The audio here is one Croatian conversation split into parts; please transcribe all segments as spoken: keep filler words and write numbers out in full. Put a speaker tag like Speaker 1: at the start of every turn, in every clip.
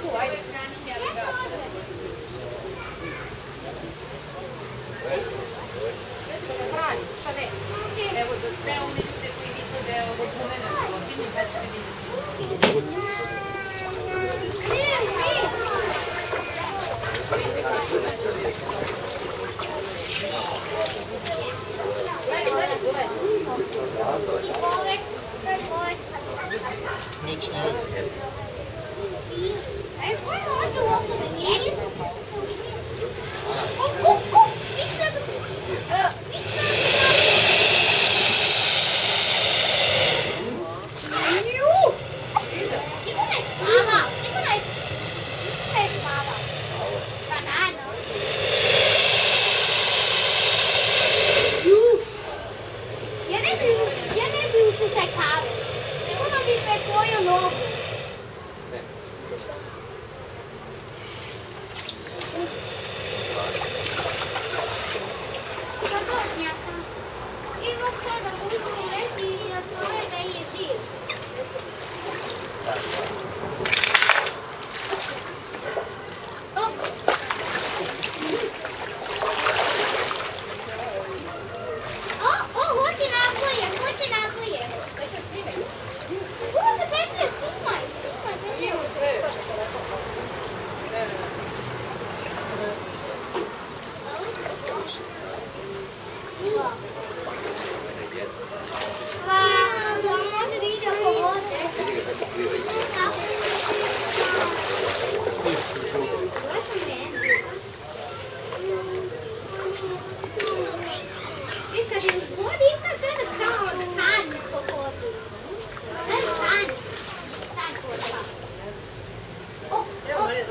Speaker 1: tu, ajde, hrani mi aligator. Znači da ga hraniš, šta ne? Evo za sve one ljude koji misle da je ovo gumena životinja, pa ćete vidjeti.
Speaker 2: Nič nije.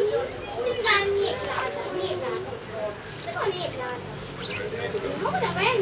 Speaker 3: Mogu da